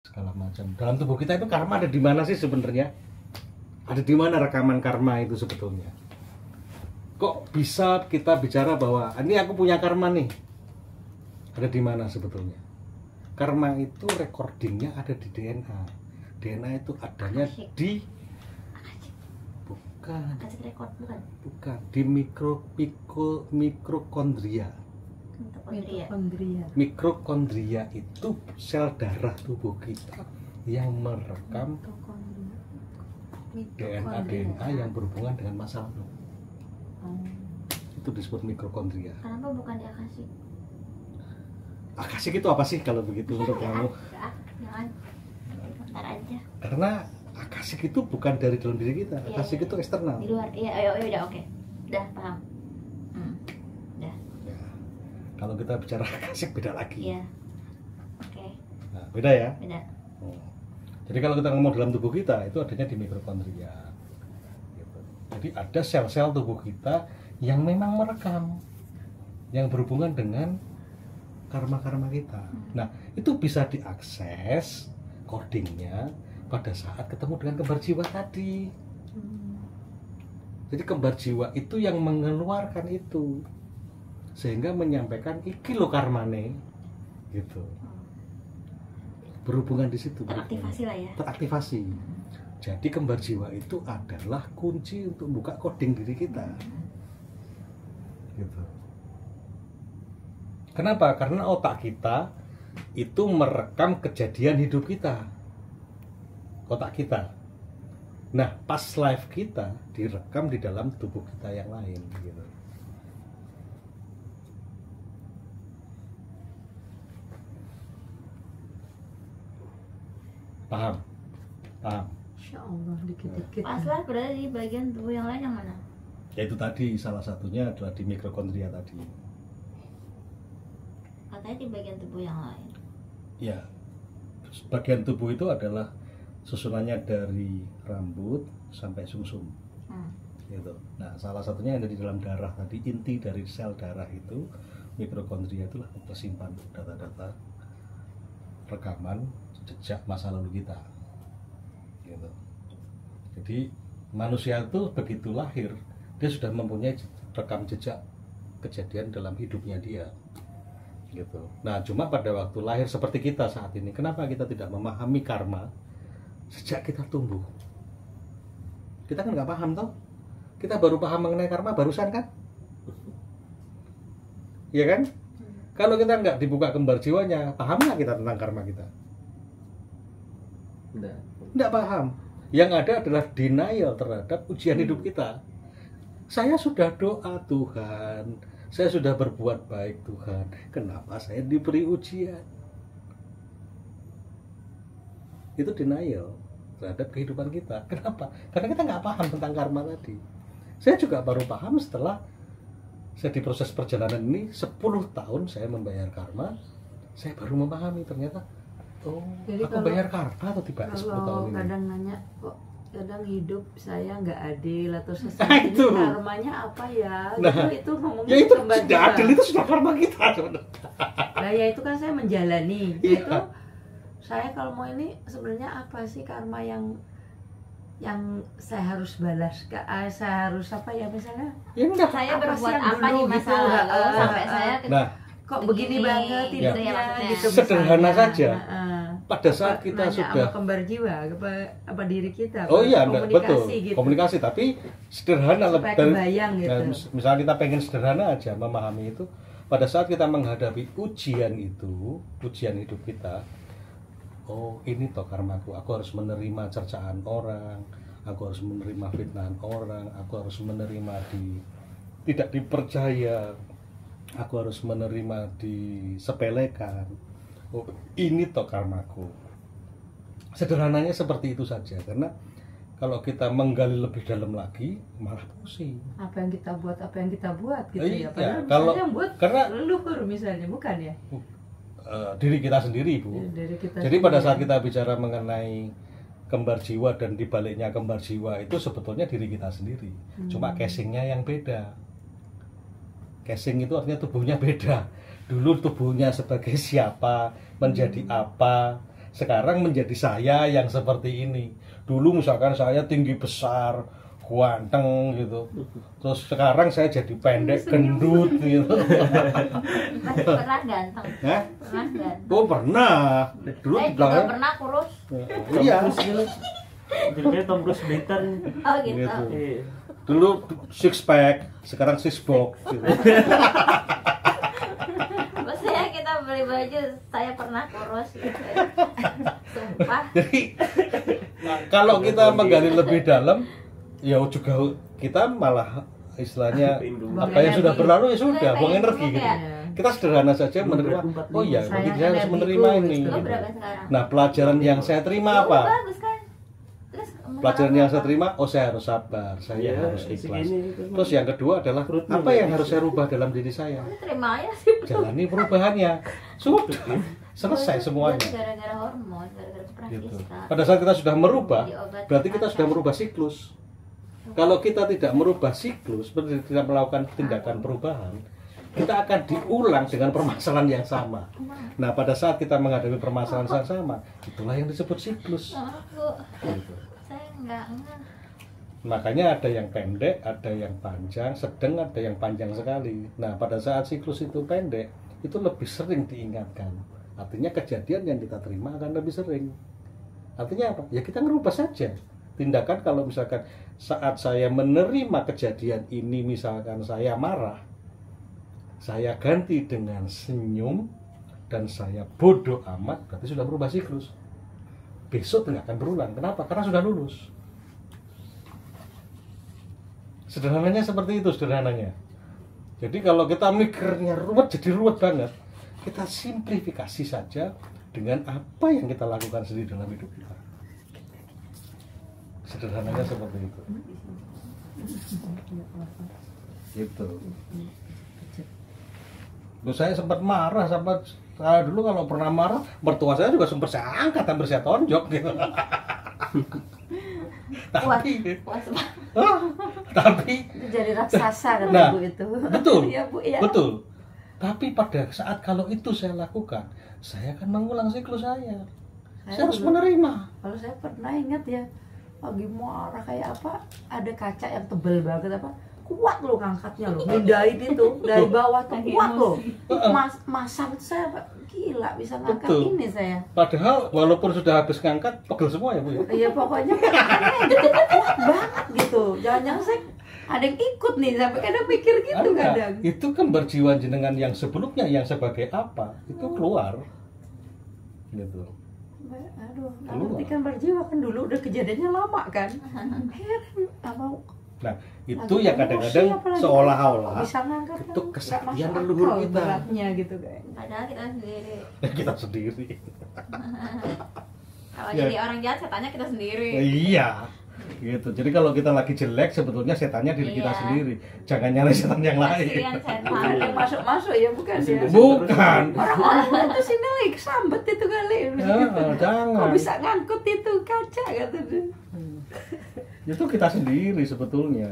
segala macam. Dalam tubuh kita itu karma ada di mana sih sebenarnya? Ada di mana rekaman karma itu sebetulnya? Kok bisa kita bicara bahwa ini aku punya karma nih? Ada di mana sebetulnya? Karma itu recordingnya ada di DNA. DNA itu adanya di bukan di mitokondria. Mitokondria itu sel darah tubuh kita yang merekam DNA yang berhubungan dengan masa lalu. Itu disebut mitokondria. Kenapa bukan di akasik? Akasik itu apa sih kalau begitu untuk kamu? Jangan. Bentar aja. Karena akasik itu bukan dari dalam diri kita. Akasik itu eksternal. Di luar. Iya, udah oke. Udah paham. Udah. Ya. Kalau kita bicara akasik beda lagi. Iya. Oke. Nah, beda ya? Beda. Jadi kalau kita ngomong dalam tubuh kita itu adanya di mitokondria. Gitu. Jadi ada sel-sel tubuh kita yang memang merekam, yang berhubungan dengan karma-karma kita. Nah, itu bisa diakses codingnya pada saat ketemu dengan kembar jiwa tadi. Jadi kembar jiwa itu yang mengeluarkan itu, sehingga menyampaikan iki lo karmane, gitu. Berhubungan di situ. Teraktivasi lah ya. Teraktivasi. Jadi kembar jiwa itu adalah kunci untuk buka coding diri kita. Gitu. Kenapa? Karena otak kita itu merekam kejadian hidup kita. Otak kita. Nah, past life kita direkam di dalam tubuh kita yang lain. Gitu. Paham? Paham? Insya Allah dikit-dikit. Past life berada di bagian tubuh yang lain yang mana? Yaitu tadi salah satunya adalah di mitokondria tadi. Katanya di bagian tubuh yang lain. Ya, bagian tubuh itu adalah susunannya dari rambut sampai sumsum. Gitu. Nah, salah satunya yang ada di dalam darah tadi, inti dari sel darah itu, mitokondria itulah tersimpan data-data rekaman jejak masa lalu kita. Gitu. Jadi manusia itu begitu lahir, dia sudah mempunyai rekam jejak kejadian dalam hidupnya dia. Gitu. Nah, cuma pada waktu lahir seperti kita saat ini, kenapa kita tidak memahami karma sejak kita tumbuh? Kita kan nggak paham toh? Kita baru paham mengenai karma barusan kan? Iya kan? Kalau kita nggak dibuka kembar jiwanya, paham nggak kita tentang karma kita? Nggak paham. Yang ada adalah denial terhadap ujian hidup kita. Saya sudah doa Tuhan, saya sudah berbuat baik Tuhan, kenapa saya diberi ujian? Itu denial terhadap kehidupan kita. Kenapa? Karena kita nggak paham tentang karma tadi. Saya juga baru paham setelah saya di proses perjalanan ini 10 tahun saya membayar karma, saya baru memahami ternyata jadi aku bayar karma atau tidak 10 tahun ini. Kadang nanya kok kadang hidup saya nggak adil atau Nah, sesuatu itu. karmanya apa ya? Nah, itu ngomongnya ya itu kembar sudah jiwa. adil, itu sudah karma kita sebenarnya. Nah ya itu kan saya menjalani. Iya. Itu saya kalau mau ini sebenarnya apa sih karma yang saya harus balas, saya harus apa ya misalnya? Ya enggak. Saya Apa berbuat sih yang apa di dulu masa gitu? lalu sampai saya Nah, Kok begini Begini, banget gitu hidupnya ya maksudnya. gitu Sederhana misalnya. saja. Heeh. pada saat kita Nanya sudah sama kembar jiwa apa diri kita oh iya betul komunikasi gitu. komunikasi tapi sederhana Supaya dan kebayang gitu. dan misalnya kita pengen sederhana aja memahami itu pada saat kita menghadapi ujian itu ujian hidup kita oh ini toh karmaku aku harus menerima cercaan orang aku harus menerima fitnahan orang aku harus menerima tidak dipercaya aku harus menerima disepelekan oh ini toh karmaku sederhananya seperti itu saja karena kalau kita menggali lebih dalam lagi malah pusing Apa yang kita buat gitu Iya, ya padahal kalau- misalnya yang buat karena- leluhur misalnya bukan ya diri kita sendiri Bu dari kita jadi pada sendiri. saat kita bicara mengenai kembar jiwa dan dibaliknya kembar jiwa itu sebetulnya diri kita sendiri cuma casingnya yang beda casing itu artinya tubuhnya beda dulu tubuhnya sebagai siapa menjadi apa sekarang menjadi saya yang seperti ini. Dulu misalkan saya tinggi besar, ganteng gitu. Terus sekarang saya jadi pendek, gendut gitu. Masih pernah ganteng? Hah? Pernah ganteng? Oh pernah. Dulu Saya di juga belakang. pernah kurus. Iya. Jadi kayak Tom Cruise Blitar. Oh gitu. Gitu. Iya. Dulu six pack, sekarang six box. Gitu. Maksudnya kita beli baju, saya pernah kurus gitu. Sumpah. Jadi kalau kita menggali lebih dalam, ya juga kita malah istilahnya Buang apa yang sudah energi. berlalu ya sudah, buang Kayak energi gitu gitu. ya. Kita sederhana saja menerima. Oh iya, berarti saya harus menerima ini. Lo berapa sekarang? Nah, pelajaran yang saya terima Ya, apa? bagus kan? Terus Pelajaran yang saya terima, oh saya harus sabar, saya Iya, harus ikhlas. segini. Terus yang kedua adalah apa yang harus saya rubah dalam diri saya? Lu terima aja sih. Jalani perubahannya. Sudah, selesai semuanya. Itu gara-gara hormon, gara-gara keperas Gitu. kista. Pada saat kita sudah merubah, Diobatin berarti kita pakai. sudah merubah siklus. Kalau kita tidak merubah siklus, berarti tidak melakukan tindakan perubahan, kita akan diulang dengan permasalahan yang sama. Nah, pada saat kita menghadapi permasalahan yang sama, itulah yang disebut siklus. Aku, Gitu. saya enggak. Makanya ada yang pendek, ada yang panjang, sedang, ada yang panjang sekali. Nah, pada saat siklus itu pendek, itu lebih sering diingatkan. Artinya kejadian yang kita terima akan lebih sering. Artinya apa? Ya kita ngerubah saja. Tindakan kalau misalkan saat saya menerima kejadian ini, misalkan saya marah, saya ganti dengan senyum dan saya bodoh amat, berarti sudah berubah siklus. Besok tidak akan berulang. Kenapa? Karena sudah lulus. Sederhananya seperti itu, sederhananya. Jadi kalau kita mikirnya ruwet, jadi ruwet banget, kita simplifikasi saja dengan apa yang kita lakukan sendiri dalam hidup kita. Sederhananya seperti itu. Gitu. Loh, saya sempat marah, saya dulu kalau pernah marah, mertua saya juga sempat saya angkat, hampir saya tonjok gitu. Puas banget. Tapi Itu jadi raksasa kan Nah, ibu itu. betul, Ya bu ya. betul. Tapi pada saat kalau itu saya lakukan, saya akan mengulang siklus saya. Saya harus dulu- menerima. Kalau saya pernah ingat ya, lagi marah kayak apa, ada kaca yang tebel banget apa, kuat loh ngangkatnya loh, mindahin itu dari bawah tuh Lagi kuat loh. emosi. Masam itu saya apa, gila bisa ngangkat Betul. ini saya. Padahal walaupun sudah habis ngangkat, pegel semua ya Bu ya. Iya pokoknya aneh gitu, kuat banget gitu. Jangan-jangan saya ada yang ikut nih sampai kadang mikir gitu Ada. kadang. Itu kan berjiwa jenengan yang sebelumnya yang sebagai apa, itu keluar. Gitu. Aduh, nggak Keluar. ngerti kan berjiwa kan dulu udah kejadiannya lama kan. Heran, apa Nah, itu lagi yang emosi kadang-kadang apalagi. seolah-olah bisa ngangkat itu kan, kesaktian nggak masuk leluhur akal kita. beratnya gitu kayaknya. Padahal kita sendiri. kita sendiri. Kalau Ya. jadi orang jahat, setannya kita sendiri. Iya. Gitu. Jadi kalau kita lagi jelek, sebetulnya setannya diri kita Iya. sendiri. Jangan nyalain setan yang lain. Kasihan setan. Yang masuk-masuk ya bukan ya. Bukan. Orang-orang itu sini lagi kesambet itu kali. Jangan. Kok bisa ngangkut itu kaca kata dia. Itu kita sendiri sebetulnya.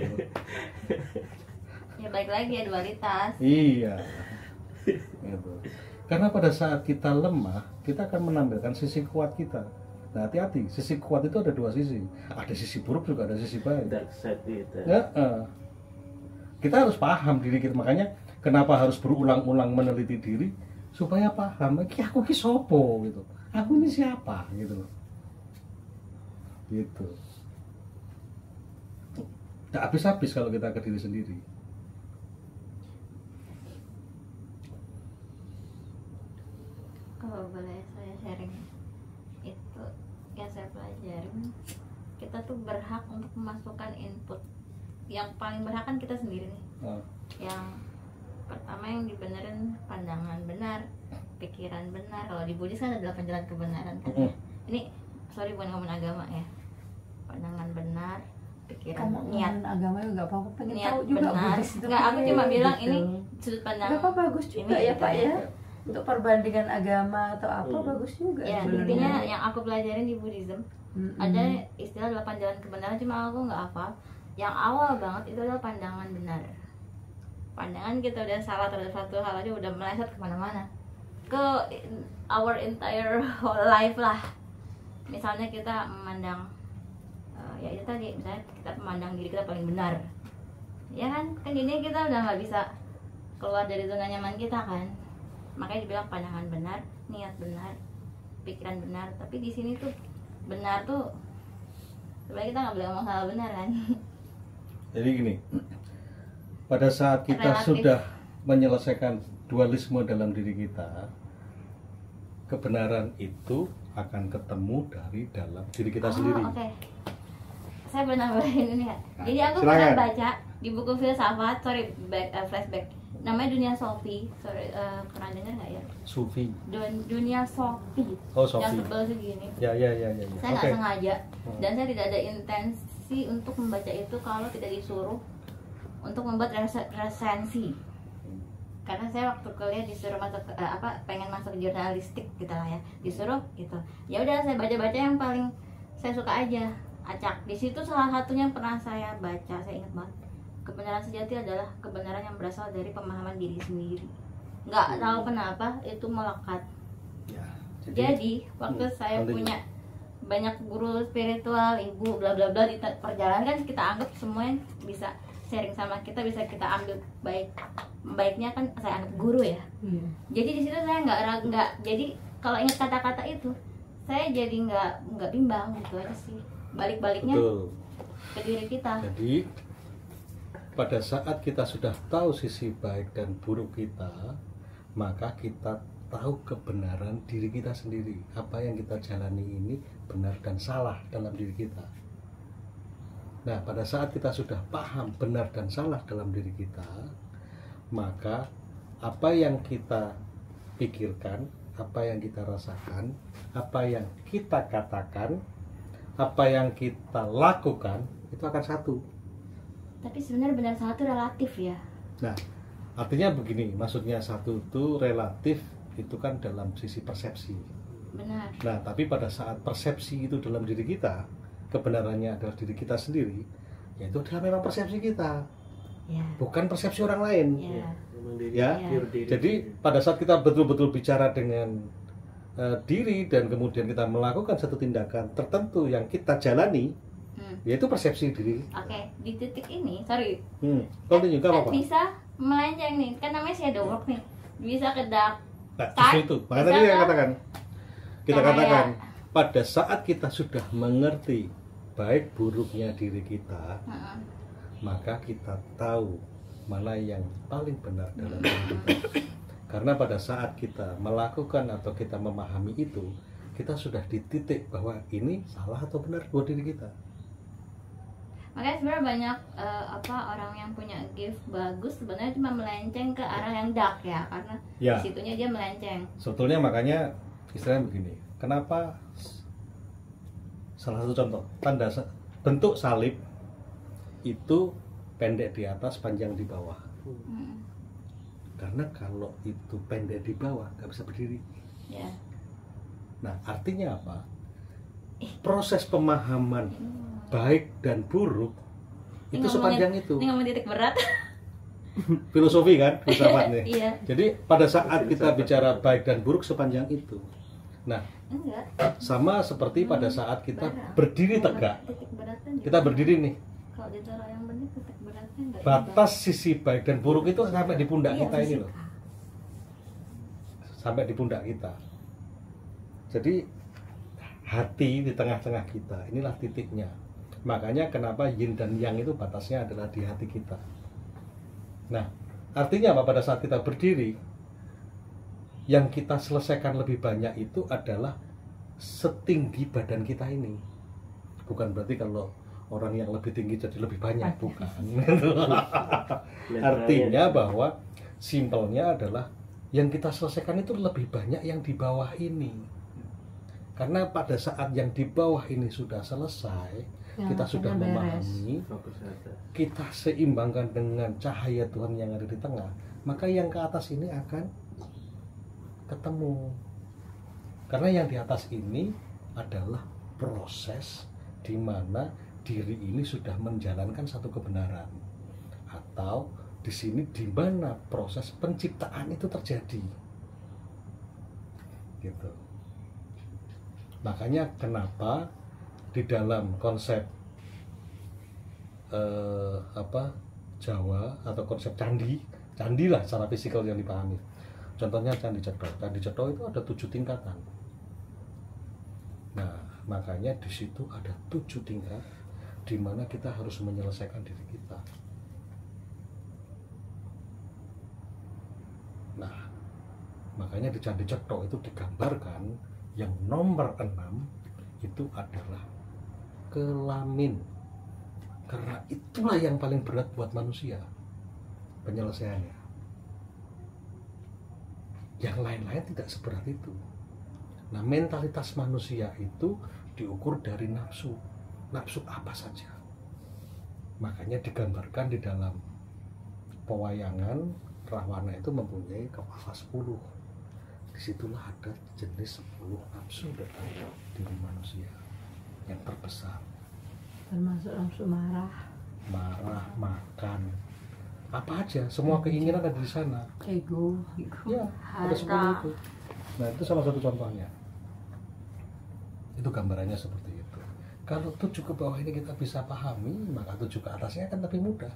Ya balik lagi ya, dualitas. Iya. Gitu. Karena pada saat kita lemah, kita akan menampilkan sisi kuat kita. Nah, hati-hati, sisi kuat itu ada dua sisi. Ada sisi buruk juga ada sisi baik. Dark side itu. Ya, kita harus paham diri kita. Makanya kenapa harus berulang-ulang meneliti diri supaya paham. Aku ki sopo gitu. Aku ini siapa gitu. Gitu. Tak habis-habis kalau kita ke diri sendiri. Kalau boleh saya sharing, itu yang saya pelajarin, kita tuh berhak untuk memasukkan input. Yang paling berhak kan kita sendiri nih. Nah, Yang pertama yang dibenerin pandangan benar, pikiran benar. Kalau di Buddhis kan ada 8 jalan kebenaran kan. Ini sorry bukan ngomongin agama ya. Pandangan benar, pikiran Kamu niat ngomongin agama juga apa-apa pengen niat tahu juga benar. Buddhis itu Enggak, aku kayak cuma bilang gitu. ini sudut pandang. Gak apa bagus juga ini ya gitu Pak ya. ya. Untuk perbandingan agama atau apa bagus juga Ya, sebenarnya. intinya yang aku pelajarin di Buddhism Mm-mm. ada istilah 8 jalan kebenaran, cuma aku nggak hafal. Yang awal banget itu adalah pandangan benar. Pandangan kita udah salah terhadap satu hal aja udah meleset kemana-mana. ke our entire whole life lah. Misalnya kita memandang ya itu tadi, misalnya kita memandang diri kita paling benar, ya kan jadinya kita udah nggak bisa keluar dari zona nyaman kita kan. Makanya dibilang pandangan benar, niat benar, pikiran benar. Tapi di sini tuh benar tuh sebenarnya kita nggak boleh ngomong salah benar kan. Jadi gini, pada saat kita Relatif. sudah menyelesaikan dualisme dalam diri kita, kebenaran itu akan ketemu dari dalam diri kita sendiri. Oke. Saya pernah nambahin ini ya. Jadi aku Silakan. pernah baca di buku filsafat, flashback. Namanya Dunia Sophie. Pernah dengar nggak ya? Sufi. Dunia Sophie. Oh, Yang Sophie. tebal segini. Ya. Saya nggak Oke. sengaja dan saya tidak ada intensi untuk membaca itu kalau tidak disuruh untuk membuat resensi. Karena saya waktu kuliah disuruh masuk pengen masuk jurnalistik gitu lah ya, disuruh gitu. Ya udah saya baca yang paling saya suka aja, acak. Di situ salah satunya yang pernah saya baca, saya ingat banget. Kebenaran sejati adalah kebenaran yang berasal dari pemahaman diri sendiri. Nggak tahu kenapa itu melekat. Ya, Jadi waktu saya continue. punya banyak guru spiritual, ibu bla bla bla di perjalanan kan kita anggap semuanya bisa sharing sama kita, bisa kita ambil baiknya kan saya anggap guru ya. Jadi di situ saya nggak jadi kalau ingat kata-kata itu saya jadi nggak bimbang gitu aja sih. Balik-baliknya Betul. ke diri kita. Jadi pada saat kita sudah tahu sisi baik dan buruk kita, maka kita tahu kebenaran diri kita sendiri. Apa yang kita jalani ini benar dan salah dalam diri kita. Nah, pada saat kita sudah paham benar dan salah dalam diri kita, maka apa yang kita pikirkan, apa yang kita rasakan, apa yang kita katakan, apa yang kita lakukan, itu akan satu. Tapi sebenarnya benar salah itu relatif ya. Nah, artinya begini, maksudnya satu itu relatif, itu kan dalam sisi persepsi. Benar. Nah, tapi pada saat persepsi itu dalam diri kita, kebenarannya adalah diri kita sendiri, ya itu adalah memang persepsi kita, Ya. bukan persepsi orang lain. Ya. Memang diri, Ya. pure diri. Jadi pada saat kita betul-betul bicara dengan diri dan kemudian kita melakukan satu tindakan tertentu yang kita jalani, yaitu persepsi diri. Oke, di titik ini, sorry, Continue, gak kan apa-apa. bisa melenceng nih, kan namanya shadow work nih, bisa ke dark. Nah, justru itu. Maka tadi Bisa yang kan? katakan. Kita Cahaya. katakan pada saat kita sudah mengerti baik buruknya diri kita, Heeh. maka kita tahu mana yang paling benar dalam diri kita. Karena pada saat kita melakukan atau kita memahami itu, kita sudah di titik bahwa ini salah atau benar buat diri kita. Makanya sebenarnya banyak orang yang punya gift bagus sebenarnya cuma melenceng ke arah yang dark ya, karena Ya. di situnya dia melenceng. Sebetulnya makanya istilahnya begini, kenapa salah satu contoh bentuk salib itu pendek di atas, panjang di bawah. Hmm. Karena kalau itu pendek di bawah nggak bisa berdiri. Ya. Nah, artinya apa? Proses pemahaman baik dan buruk Ini itu ngomongin- sepanjang itu. Ini ngomong titik berat. Filosofi kan, filsafatnya. Iya. Jadi pada saat kita bicara baik dan buruk sepanjang itu. Nah, Enggak. sama seperti pada saat kita Barang. berdiri tegak. Titik beratnya Kita berdiri nih, kalau ditaruh yang benar titik beratnya enggak batas sisi baik dan buruk itu sampai di pundak Iya, kita ini fisika. loh. Sampai di pundak kita. Jadi hati di tengah-tengah kita, inilah titiknya. Makanya kenapa yin dan yang itu batasnya adalah di hati kita. Nah, artinya apa? Pada saat kita berdiri, yang kita selesaikan lebih banyak itu adalah setinggi badan kita ini. Bukan berarti kalau orang yang lebih tinggi jadi lebih banyak, bukan. Artinya bahwa simpelnya adalah yang kita selesaikan itu lebih banyak yang di bawah ini. Karena pada saat yang di bawah ini sudah selesai, Yang kita sudah akhirnya beres. memahami, Fokus aja. kita seimbangkan dengan cahaya Tuhan yang ada di tengah, maka yang ke atas ini akan ketemu. Karena yang di atas ini adalah proses di mana diri ini sudah menjalankan satu kebenaran, atau di sini di mana proses penciptaan itu terjadi. gitu. Makanya kenapa di dalam konsep Jawa atau konsep candi lah secara fisikal yang dipahami. Contohnya Candi Cetro. Candi Cetro itu ada 7 tingkatan. Nah, makanya di situ ada 7 tingkat di mana kita harus menyelesaikan diri kita. Nah, makanya di Candi Cetro itu digambarkan yang nomor 6 itu adalah kelamin. Karena itulah yang paling berat buat manusia penyelesaiannya. Yang lain-lain tidak seberat itu. Nah, mentalitas manusia itu diukur dari nafsu. Nafsu apa saja. Makanya digambarkan di dalam pewayangan Rahwana itu mempunyai kepala 10. Disitulah ada jenis 10 nafsu dalam diri manusia yang terbesar. Termasuk nafsu marah, Makan, apa aja, semua keinginan ada di sana. ego, Ya, ada 10 itu. Nah, itu salah satu contohnya. Itu gambarannya seperti itu. Kalau 7 ke bawah ini kita bisa pahami, maka 7 ke atasnya akan lebih mudah.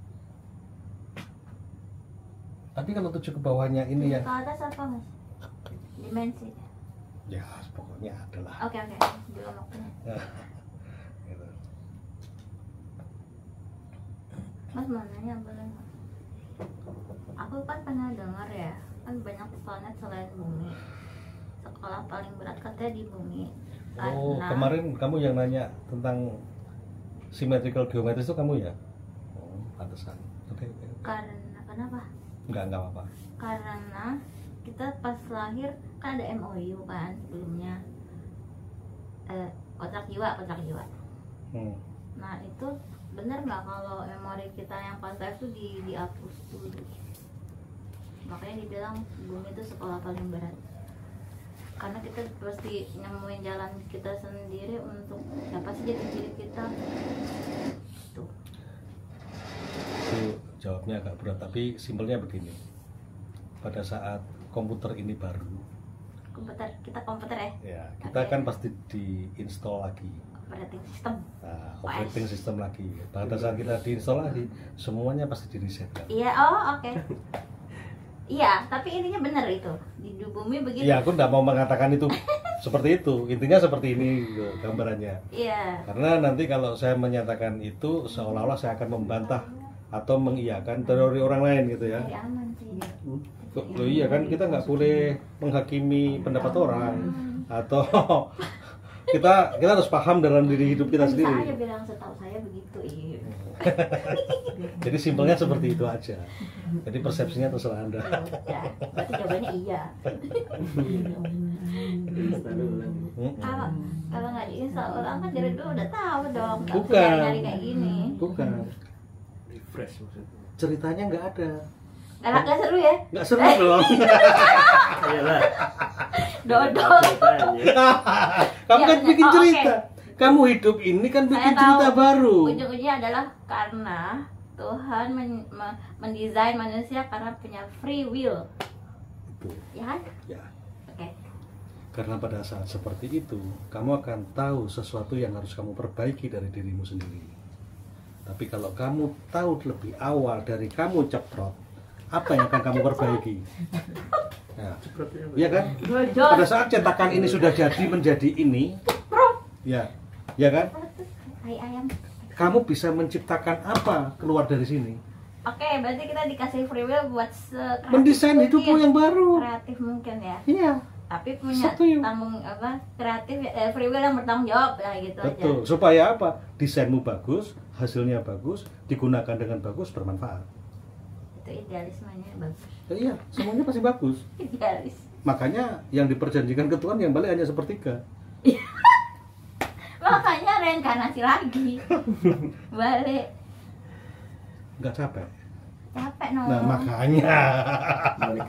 Tapi kalau 7 ke bawahnya ini yang Ke atas apa mas? Dimensi. ya pokoknya adalah Oke, belum waktunya. gitu. Mas mau nanya boleh nggak? Aku kan pernah dengar ya, kan banyak planet selain bumi. Sekolah paling berat katanya di bumi. Oh, Karena kemarin kamu yang nanya tentang symmetrical geometry itu kamu ya? Oh, pantesan. Oke. karena kenapa? Enggak apa-apa. Karena kita pas lahir kan ada MOU kan sebelumnya, kontrak jiwa. Hmm. Nah itu benar nggak kalau memori kita yang pas lahir tuh dihapus dulu? Makanya dibilang bumi itu sekolah paling berat. Karena kita pasti nemuin jalan kita sendiri untuk siapa sih jadi diri kita. Tuh. Itu jawabnya agak berat, tapi simpelnya begini. Pada saat komputer ini baru, Komputer ya, ya kita Oke. kan pasti diinstal lagi. operating system. Nah, operating system lagi. Pada saat kita diinstal lagi, semuanya pasti di reset kan. Iya, oke. Iya, tapi intinya benar itu di bumi begitu. Iya, aku nggak mau mengatakan itu seperti itu. Intinya seperti ini gitu, gambarannya. Iya. Karena nanti kalau saya menyatakan itu seolah-olah saya akan membantah atau mengiyakan teori orang lain gitu ya. Jadi aman sih. Loh iya kan, kita nggak boleh menghakimi pendapat orang atau kita harus paham dalam diri hidup kita Kan bisa aja sendiri. bilang setahu saya begitu. Iya. Jadi simpelnya seperti itu aja. Jadi persepsinya terserah Anda. Ya, berarti jawabannya iya. Kalau nggak diinstal orang kan dari dulu udah tahu dong. Nggak usah Bukan. nyari kayak gini. Bukan. Refresh maksudnya. Ceritanya nggak ada. Nggak seru ya? Nggak seru dong. Iyalah. Dodol. Kamu Ya, kan bikin oh, cerita. Kamu hidup ini kan bikin Saya tahu. cerita baru. Ujung-ujungnya adalah karena Tuhan mendesain manusia karena punya free will. Itu. Ya kan? Ya. Oke. Karena pada saat seperti itu, kamu akan tahu sesuatu yang harus kamu perbaiki dari dirimu sendiri. Tapi kalau kamu tahu lebih awal dari kamu ceprot, apa yang akan kamu perbaiki? Ya, iya kan? Pada saat cetakan ini sudah jadi menjadi ini, ya, ya kan? Hai ayam. Kamu bisa menciptakan apa keluar dari sini? Oke, berarti kita dikasih free will buat Mendesain hidupmu yang baru. kreatif mungkin ya. Iya, Tapi punya Setuju. tanggung kreatif free will yang bertanggung jawab lah gitu betul. aja. Supaya apa? Desainmu bagus, hasilnya bagus, digunakan dengan bagus, bermanfaat. Itu idealismenya bagus. Ya, iya, semuanya pasti bagus. Idealis. Makanya yang diperjanjikan ke Tuhan yang balik hanya sepertiga. Makanya reinkarnasi lagi. Balik. Nggak capek. Capek no. Nah, makanya.